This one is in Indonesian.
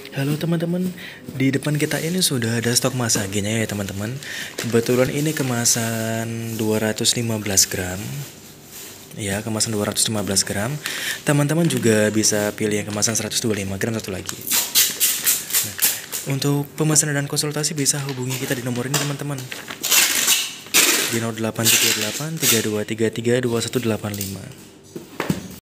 Halo teman-teman, di depan kita ini sudah ada stok masaginya ya teman-teman. Kebetulan ini kemasan 215 gram. Ya, kemasan 215 gram. Teman-teman juga bisa pilih yang kemasan 125 gram satu lagi. Nah, untuk pemesanan dan konsultasi bisa hubungi kita di nomor ini teman-teman. Di 0838 3233 2185.